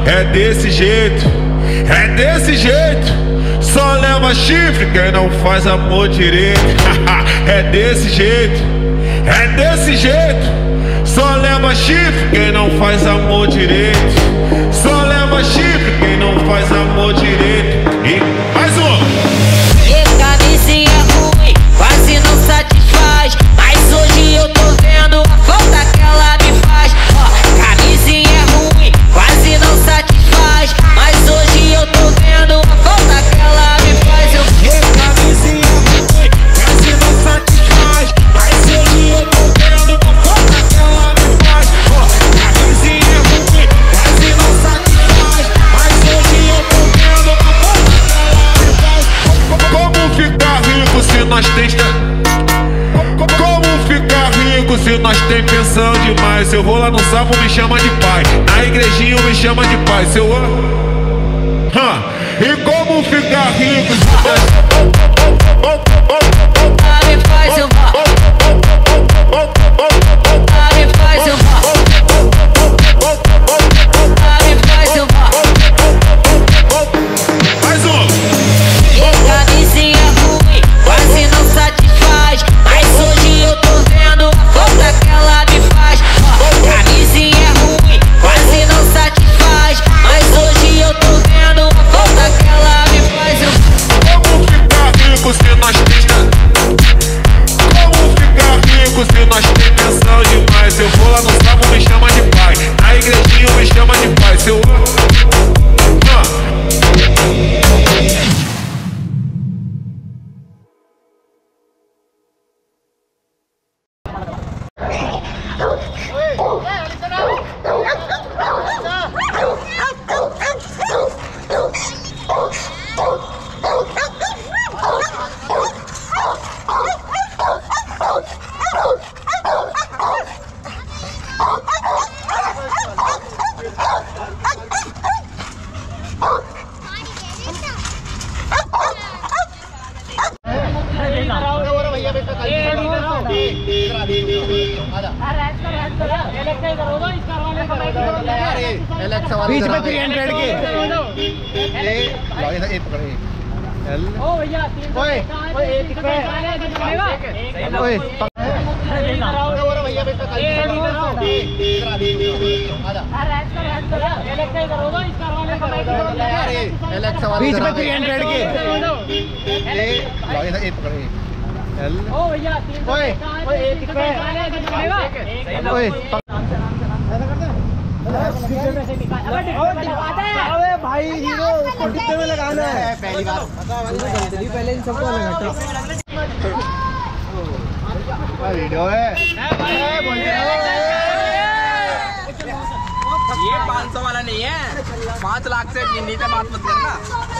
É desse jeito, é desse jeito. Só leva chifre quem não faz amor direito. É desse jeito, é desse jeito. Só leva chifre quem não faz amor direito. Só leva chifre quem não faz amor direito. E mais um. Camisinha ruim, quase não satisfaz. Mas hoje eu tô vendo a falta que ela me faz. Camisinha ruim, quase não satisfaz. Mas hoje eu tô vendo a falta que ela me faz. Camisinha ruim, quase não satisfaz. Mas hoje eu tô vendo a falta que ela me faz. Camisinha ruim, quase não satisfaz. Mas hoje eu tô vendo a falta que ela me faz. Como ficar rico se nós tem... Como ficar rico se nós tem pensão demais? Se eu vou lá no salmo me chama de pai, na igrejinha me chama de pai. Se eu... E como ficar rico se nós... Me faz eu बीच में 300 के बीच में 300 अरे भाई hero उसको डिब्बे में लगाना है पहली बार पहले इन सबको लगाता वीडियो है ये 500 वाला नहीं है, 5 लाख से नीचे बात मत करना।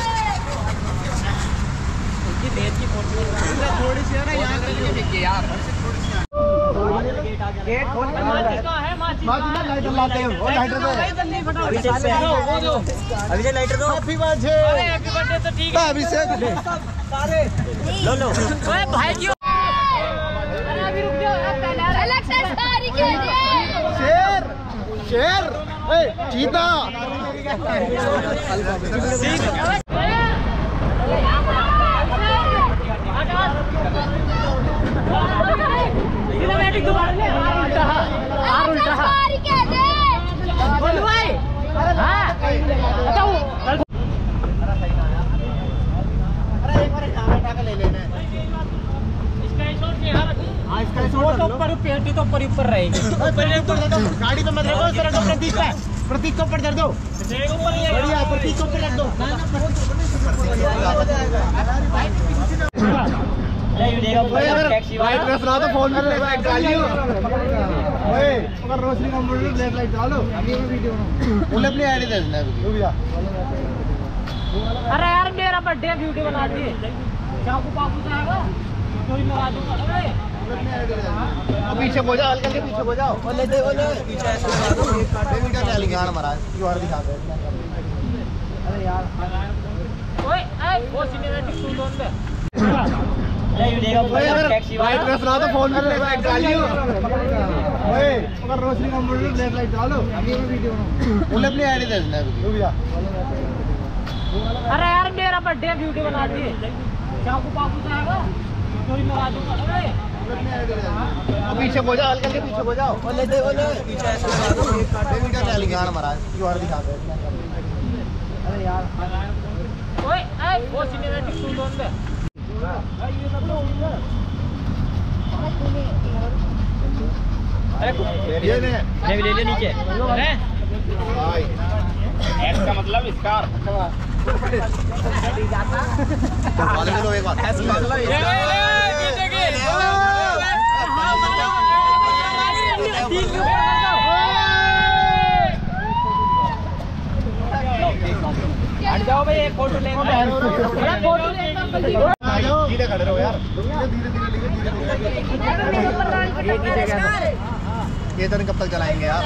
थोड़ी सी है ना यहाँ यार गेट खोल लाइटर लाते हैं वो लाइटर दो अभिषेक लाइटर दो हैप्पी बर्थडे तो ठीक है अभिषेक सारे लो ओए भाई क्यों अरे अभी रुक जाओ इलेक्शन तारीख है शेर शेर ए चीता सिनेमैटिक दोबारा ले उल्टा बोल भाई हां बताओ अरे एक बार कैमरा का ले लेना है स्क्रीनशॉट से यार हां स्क्रीनशॉट तो ऊपर पेटी तो ऊपर रहेगी पहले ऊपर दे दो गाड़ी पे मत रखो सर को प्रतीक को ऊपर धर दो बढ़िया प्रतीक को ऊपर रख दो वाइट ड्रेस ला तो फोन में लाइट डालियो ओए अगर रोशनी का मोड़ ब्लैक लाइट डालो अभी मैं वीडियो बोले अपनी आईडी दे देना भैया अरे यार मेरा बर्थडे वीडियो बना दिए चाकू पाकू जाएगा कोई लगा दूंगा पीछे हो जाओ हल्का के पीछे हो जाओ बोले दे बोले पीछे ऐसे लगा दो वीडियो ले लिया महाराज क्यूआर दिखा दे अरे यार ओए वो सिनेमैटिक सुन दो अंदर वाइट ड्रेस ला तो फोन में लाइट डालियो ओए अगर रोशनी का मोड़ ब्लैक लाइट डालो अभी मैं वीडियो बनाऊं बोले अपनी आईडी दे देना तू भैया। अरे यार मेरा बर्थडे वीडियो बना दिए चाकू पाकू जाएगा कोई लगा दूंगा। पीछे हो जाओ हल्का के पीछे हो जाओ और ले दे बोले पीछे ऐसे लगा दो वीडियो ले ली गाना महाराज क्यूआर दिखा दे। अरे यार ओए ए वो सिनेमैटिक सुन दो अंदर ये ने ले ले नीचे अरे भाई एक्स का मतलब स्कार वाले में लो एक बार ऐसे मतलब हट जाओ भाई एक फोटो ले फोटो धीरे खड़े रहो यार धीरे ये तो कब तक चलाएंगे यार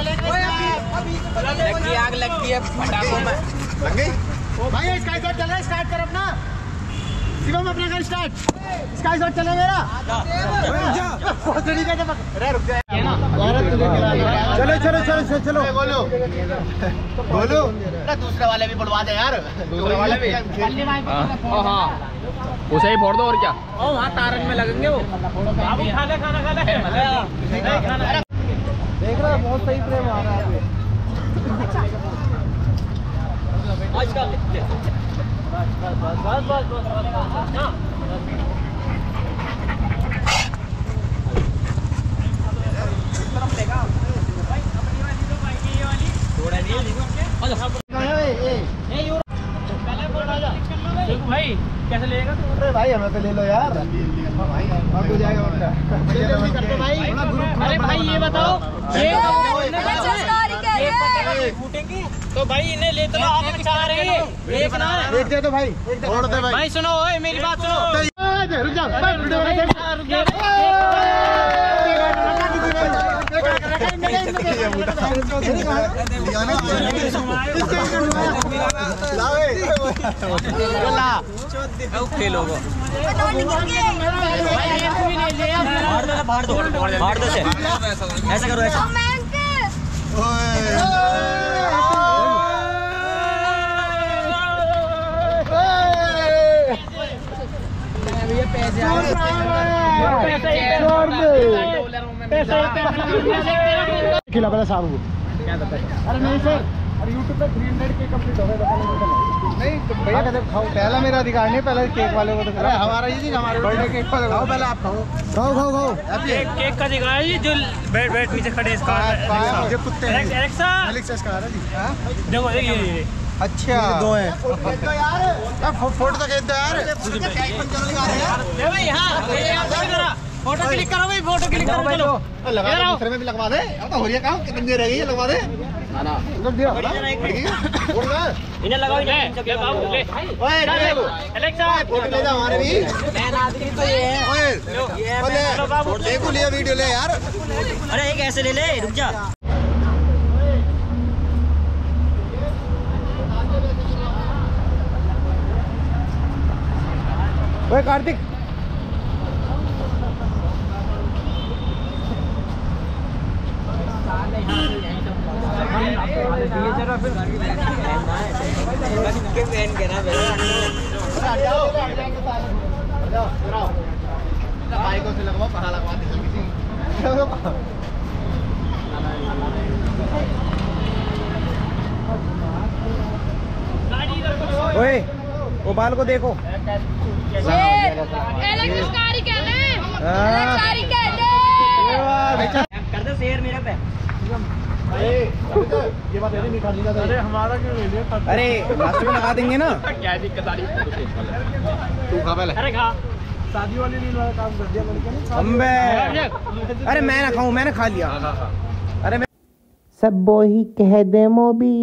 आग लगती है पटाखों में लग गई भाई स्काई शॉट चल रहा है स्टार्ट कर अपना शिवम अपना कर स्टार्ट स्काई शॉट चले मेरा पहुंचने का जब अरे रुक जा चलो चलो चलो चलो बोलो बोलो ना दूसरे वाले भी बुलवा दे यार दूसरे वाले भी हाँ उसे ही फोड़ दो और क्या ओ वहाँ तारन में लगेंगे वो बाबू खाना खाना खाना देख रहा बहुत सही प्रेम आ रहा है आजकल बस भाई कैसे लेगा तू? अरे भाई हमें तो ले लो यार भाई हो जाएगा उनका अरे भाई ये बताओ ये फूटेंगे तो भाई इन्हें ले तो आप बचा रहे हैं एक ना एक दे दो भाई छोड़ दे भाई भाई सुनो ओए मेरी बात सुनो रुक जा खेलोगे ऐसा करो ऐसा खिला पहले साहब को क्या बताए। अरे नहीं सर अरे यूट्यूब पे 300K कंप्लीट हो गए नहीं तो भैया कहते खाओ पहला मेरा अधिकार नहीं पहले केक वाले को तो अरे हमारा ये नहीं हमारे बर्थडे केक पर खाओ पहले आप खाओ खाओ खाओ केक का दिखा है जो बैठ नीचे खड़े इसका ये कुत्ते हैं एलेक्सा एलेक्सा इसका आ रहा जी देखो ये अच्छा दो है यार फोटो तो कहते यार भाई हां फोटो क्लिक करो भाई फोटो क्लिक करो चलो लगा दे दूसरे में भी लगवा दे अब तो हो रही है काम कितनी देर रह गई है लगवा दे ना उधर दिया इन्हें लगाओ ले बाबू ले ओए एलेक्सा फोटो ले जा हमारे भी मैन आदमी तो ये है ओए देखो लिया वीडियो ले यार अरे एक ऐसे ले ले रुक जा ओए कार्तिक बाइकों से लगवा पढ़ा लगवा दे ओए वो बाल को देखो कर दो शेयर मेरे पे ये बात नहीं खा लीजिए अरे हमारा क्यों ले लिया अरे रास्ते में लगा देंगे ना क्या दिक्कत आ रही है तू खा पहले अरे खा शादी वाली रील वाला काम कर दिया मैंने अरे मैं ना खाऊं मैंने खा लिया अरे मैं सब वही कह दे मोबी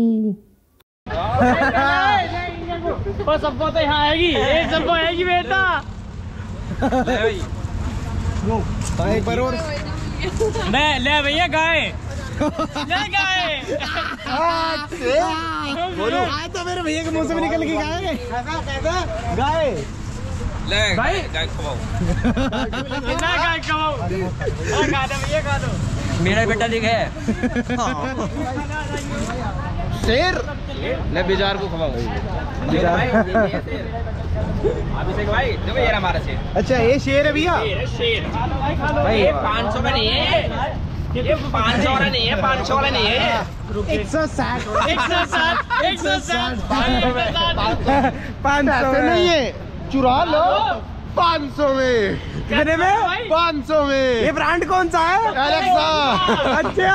वो सबको तो यहाँ आएगी एक सबको आएगी बेटा एक बार और ले भैया गाय ले गाय बोलो आज तो मेरे भैया के मुंह से भी निकल के गाय गाय ले गाय खवाओ गाय खवाओ खा दो भैया खा दो मेरा बेटा दिखे। शेर ले बिजार को खवाओ। अभिषेक भाई देखो ये हमारा शेर। अच्छा ये शेर है भैया। शेर भाई 500 का नहीं है ये 500 वाला नहीं है 500 वाला नहीं है 160 500 नहीं है चुरा लो 500 में। कितने में? 500 में। ये ब्रांड कौन सा है? एलेक्सा। अच्छा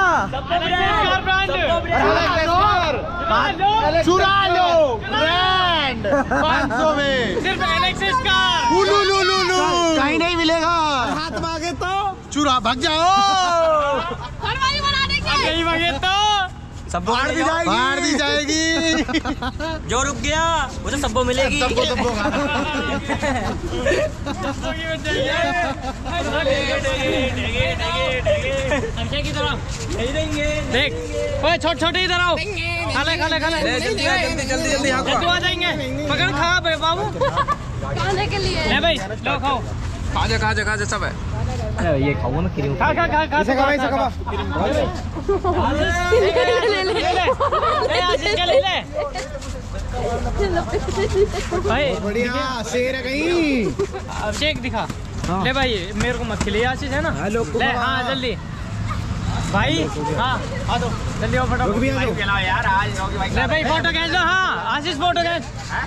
चुरा लो ब्रांड 500 में सिर्फ एलेक्सिस का। कहीं नहीं मिलेगा। हाथ मांगे तो चुरा भाग जाओ। यही मांगे तो सब बाढ़ दी जाएगी। जो रुक गया उसे सबको मिलेगी। सबको अभिषेक की तरफ देख ओए छोटे इधर आओ। खाले जल्दी आ जाएंगे। पकड़ खा बाबू खाने के लिए। ले भाई लो खाओ। खा जा सब है। ये खाऊंगा मैं क्रीम। खा इसे खा ले ले भाई बढ़िया शेर है कहीं। अभिषेक दिखा। ले भाई मेरे को मत खिले आशीष है ना। ले हाँ जल्दी भाई। हाँ आ दो जल्दी आओ फटाफट। यार आज ले भाई फोटो खींच लो। हाँ आशीष फोटो खींच।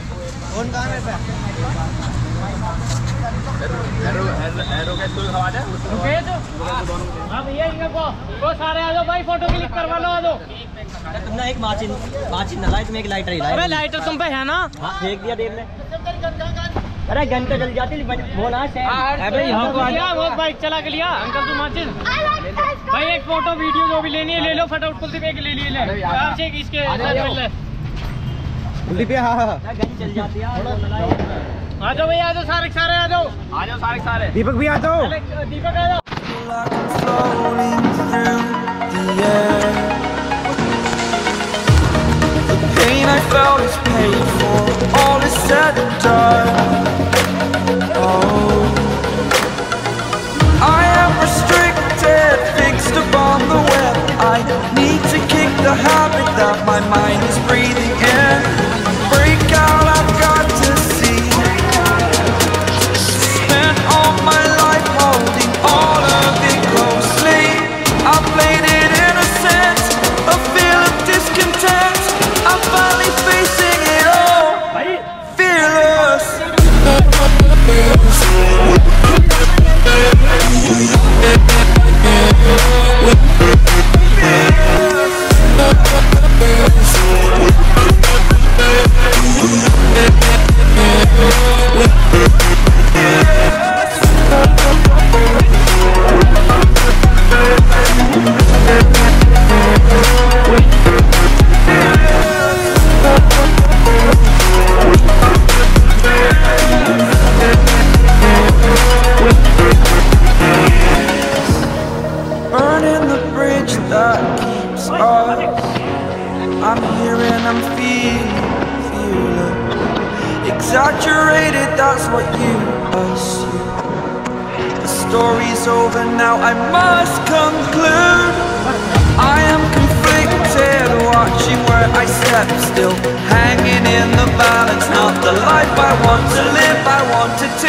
हाँ भैया इनको वो सारे आ जाओ भाई फोटो क्लिक करवा लो। आ जाओ। तुमने एक माचिन न लाई तुम्हें एक लाइटर ही लाई। अबे लाइटर तुम पे है ना। हाँ फेंक दिया देर में। अरे घंटे जल जाती वो ना अबे यहाँ को आया वो बाइक चला के लिया अंकल तुम माचिन। भाई एक फोटो वीडियो जो भी लेनी है ले लो फटाफट। कुलदीप एक ले लिए ले अभिषेक इसके साथ मिल ले। कुलदीप हाँ घंटे चल जाती है। आ जाओ भैया आ जाओ सारे आ जाओ सारे। दीपक भी आ जाओ। दीपक आ जाओ। Floating through the air. The pain I felt is paid for. All is said and done. Oh, I am restricted, fixed upon the web. I need to kick the habit that my mind is breathing in. Break out, I've got to see. Spent all my life holding all of it closely. I played it innocent, a feel of discontent. I'm finally facing it all, fearless. Burning the bridge that keeps us. I'm here and I'm feeling exaggerated, that's what you assume. The story's over now, I must conclude. I am conflicted, watching where I step still, hanging in the balance. Not the life I want to live, I want to